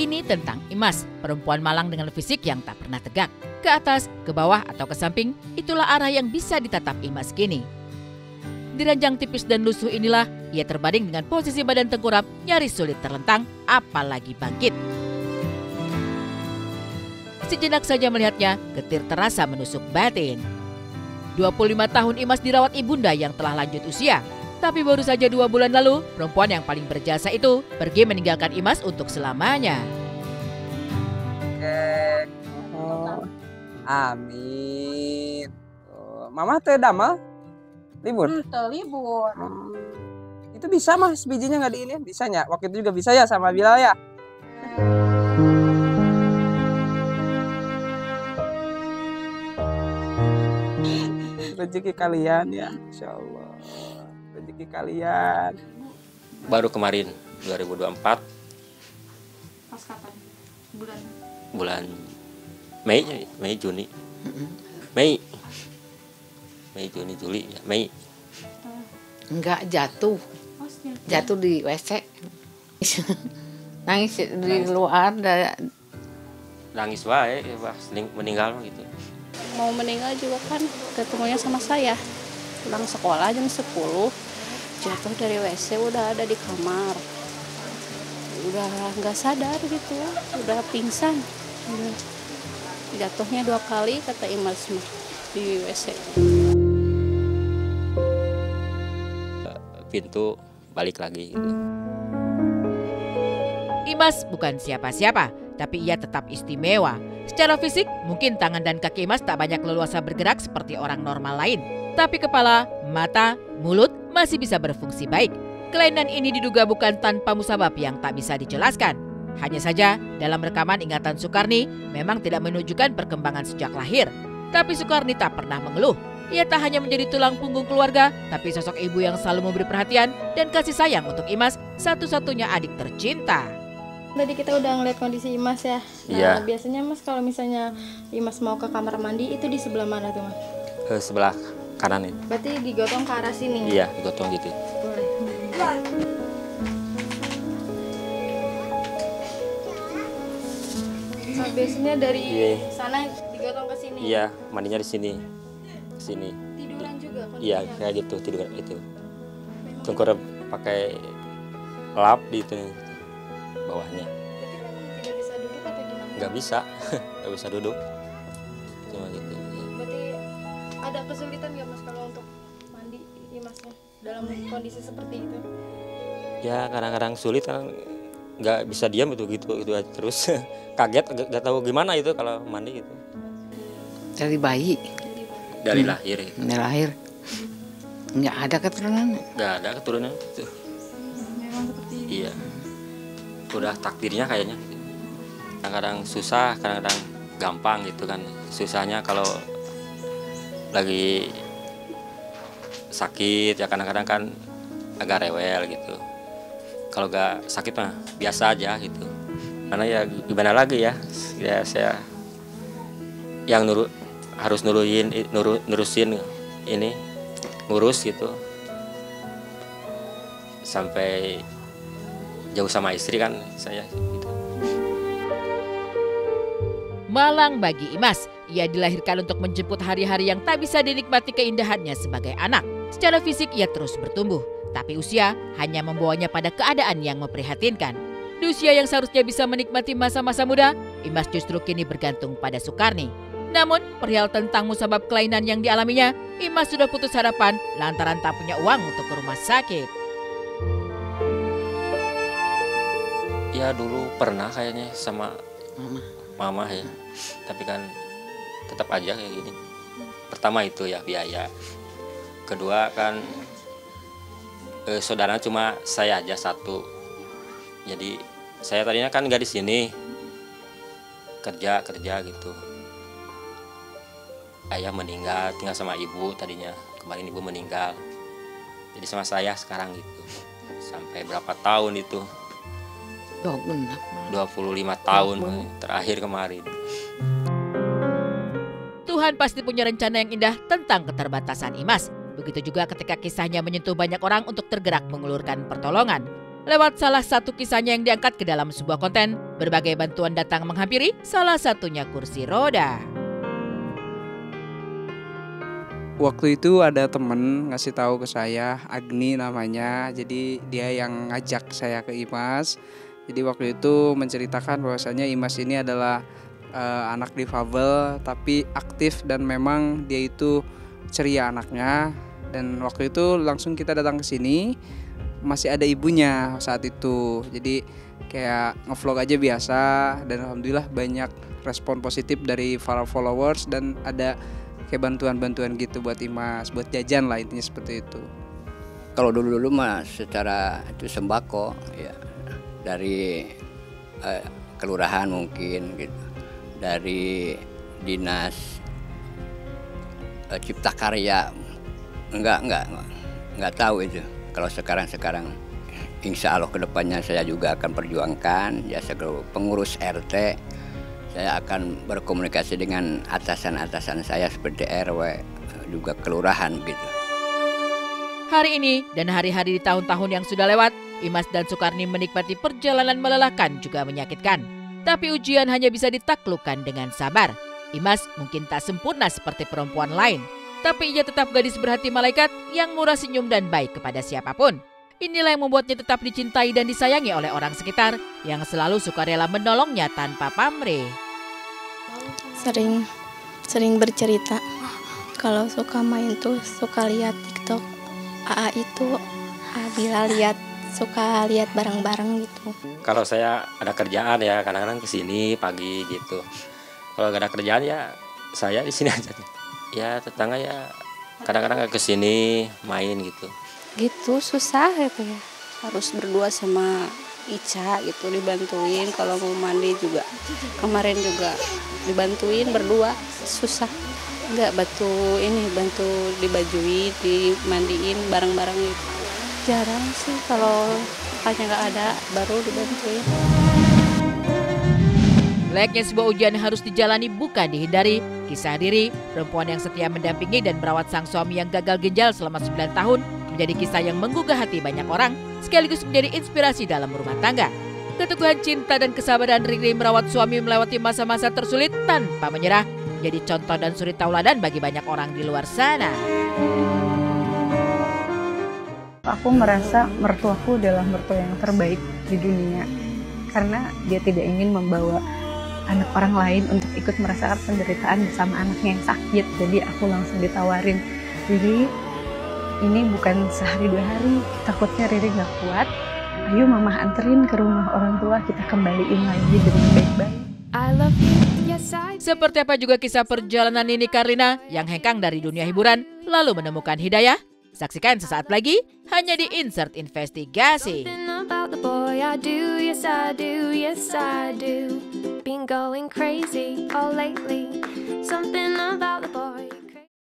Ini tentang Imas, perempuan malang dengan fisik yang tak pernah tegak. Ke atas, ke bawah, atau ke samping, itulah arah yang bisa ditatap Imas kini. Di ranjang tipis dan lusuh inilah, ia terbaring dengan posisi badan tengkurap, nyaris sulit terlentang, apalagi bangkit. Sejenak saja melihatnya, getir terasa menusuk batin. 25 tahun Imas dirawat ibunda yang telah lanjut usia. Tapi baru saja 2 bulan lalu, perempuan yang paling berjasa itu pergi meninggalkan Imas untuk selamanya. Amin. Mama teh damel libur? Libur. Itu bisa mas, bijinya nggak diinin? Bisa ya? Waktu itu juga bisa ya sama Bilal ya? Rezeki kalian ya, Insya Allah. Rezeki kalian. Baru kemarin 2024. Pas kapan? Bulan Mei Juni. Mei Juni Juli ya, Mei. Enggak, jatuh di WC. Nangis di luar. Nangis wae pas meninggal gitu. Mau meninggal juga kan ketemunya sama saya. Pulang sekolah jam 10. Jatuh dari WC udah ada di kamar. Udah nggak sadar gitu, udah pingsan. Jatuhnya 2 kali kata Imas di WC. Pintu balik lagi gitu. Imas bukan siapa-siapa, tapi ia tetap istimewa. Secara fisik, mungkin tangan dan kaki Imas tak banyak leluasa bergerak seperti orang normal lain. Tapi kepala, mata, mulut masih bisa berfungsi baik. Kelainan ini diduga bukan tanpa musabab yang tak bisa dijelaskan. Hanya saja, dalam rekaman ingatan Sukarni memang tidak menunjukkan perkembangan sejak lahir. Tapi Sukarni tak pernah mengeluh. Ia tak hanya menjadi tulang punggung keluarga, tapi sosok ibu yang selalu memberi perhatian dan kasih sayang untuk Imas, satu-satunya adik tercinta. Tadi kita udah ngeliat kondisi Imas ya. Iya. Biasanya Mas kalau misalnya Imas mau ke kamar mandi itu di sebelah mana tuh Mas? Sebelah kanan ini. Berarti digotong ke arah sini? Iya, digotong gitu. Boleh. Nah, biasanya dari sana digotong ke sini? Iya, mandinya di sini. Sini. Tiduran juga kondisinya? Iya, kayak gitu, tiduran itu. Tengkurap pakai lap di itu bawahnya. Berarti memang tidak bisa duduk atau gimana? Nggak bisa, nggak bisa duduk. Cuma gitu. Ya. Berarti ada kesulitan nggak Mas kalau untuk mandi Imasnya dalam kondisi seperti itu? Ya kadang-kadang sulit kan, nggak bisa diam itu gitu aja terus. Kaget, nggak tahu gimana itu kalau mandi gitu. Dari bayi. Dari lahir. Gitu. Dari lahir. Nggak ada keturunan. Nggak ada keturunan itu. Memang seperti itu. Iya. Udah takdirnya kayaknya. Kadang-kadang susah, kadang-kadang gampang gitu kan. Susahnya kalau lagi sakit ya kadang-kadang kan agak rewel gitu. Kalau nggak sakit mah biasa aja gitu. Karena ya gimana lagi ya, ya saya yang harus nurusin ini, ngurus gitu. Sampai jauh sama istri kan saya gitu. Malang bagi Imas, ia dilahirkan untuk menjemput hari-hari yang tak bisa dinikmati keindahannya sebagai anak. Secara fisik ia terus bertumbuh, tapi usia hanya membawanya pada keadaan yang memprihatinkan. Di usia yang seharusnya bisa menikmati masa-masa muda, Imas justru kini bergantung pada Sukarni. Namun, perihal tentang musabab kelainan yang dialaminya, Imas sudah putus harapan lantaran tak punya uang untuk ke rumah sakit. Ya dulu pernah kayaknya sama mama ya, tapi kan tetap aja kayak gini. Pertama itu ya biaya, kedua kan saudara cuma saya aja satu, jadi saya tadinya kan nggak di sini, kerja gitu. Ayah meninggal, tinggal sama ibu tadinya, kemarin ibu meninggal, jadi sama saya sekarang gitu. Sampai berapa tahun itu? 25 tahun terakhir kemarin. Tuhan pasti punya rencana yang indah tentang keterbatasan Imas. Begitu juga ketika kisahnya menyentuh banyak orang untuk tergerak mengulurkan pertolongan. Lewat salah satu kisahnya yang diangkat ke dalam sebuah konten, berbagai bantuan datang menghampiri, salah satunya kursi roda. Waktu itu ada temen ngasih tahu ke saya, Agni namanya. Jadi dia yang ngajak saya ke IMAS. Jadi waktu itu menceritakan bahwasanya IMAS ini adalah anak difabel tapi aktif dan memang dia itu ceria anaknya. Dan waktu itu langsung kita datang ke sini, masih ada ibunya saat itu. Jadi kayak ngevlog aja biasa dan alhamdulillah banyak respon positif dari para followers dan ada kayak bantuan-bantuan gitu buat IMAS, buat jajan lah, intinya seperti itu. Kalau dulu-dulu mah secara itu sembako ya dari kelurahan mungkin gitu, dari dinas cipta karya nggak tahu itu. Kalau sekarang insya Allah kedepannya saya juga akan perjuangkan ya sebagai pengurus RT. Saya akan berkomunikasi dengan atasan-atasan saya seperti RW, juga kelurahan gitu. Hari ini dan hari-hari di tahun-tahun yang sudah lewat, Imas dan Sukarni menikmati perjalanan melelahkan juga menyakitkan. Tapi ujian hanya bisa ditaklukkan dengan sabar. Imas mungkin tak sempurna seperti perempuan lain, tapi ia tetap gadis berhati malaikat yang murah senyum dan baik kepada siapapun. Inilah yang membuatnya tetap dicintai dan disayangi oleh orang sekitar yang selalu sukarela menolongnya tanpa pamrih. Sering bercerita kalau suka main tuh suka lihat TikTok. AA itu bila suka lihat bareng-bareng gitu. Kalau saya ada kerjaan ya kadang-kadang kesini pagi gitu. Kalau gak ada kerjaan ya saya di sini aja. Ya tetangga ya kadang-kadang kesini main gitu. Gitu susah gitu ya, harus berdua sama Ica gitu, dibantuin kalau mau mandi juga. Kemarin juga dibantuin berdua, susah. Bantu dibajuin, dimandiin bareng-bareng gitu. Jarang sih kalau kakaknya nggak ada baru dibantuin. Layaknya sebuah ujian harus dijalani bukan dihindari. Kisah diri perempuan yang setia mendampingi dan merawat sang suami yang gagal ginjal selama 9 tahun menjadi kisah yang menggugah hati banyak orang, sekaligus menjadi inspirasi dalam rumah tangga. Keteguhan cinta dan kesabaran Riri merawat suami melewati masa-masa tersulit tanpa menyerah menjadi contoh dan suri tauladan bagi banyak orang di luar sana. Aku merasa mertuaku adalah mertua yang terbaik di dunia karena dia tidak ingin membawa anak orang lain untuk ikut merasakan penderitaan bersama anaknya yang sakit. Jadi aku langsung ditawarin, Riri, ini bukan sehari 2 hari, takutnya Riri gak kuat, ayo mama anterin ke rumah orang tua, kita kembaliin lagi dengan baik-baik. Seperti apa juga kisah perjalanan Nini Carlina yang hengkang dari dunia hiburan lalu menemukan hidayah? Saksikan sesaat lagi hanya di Insert Investigasi. Been going crazy all lately. Something about the boy.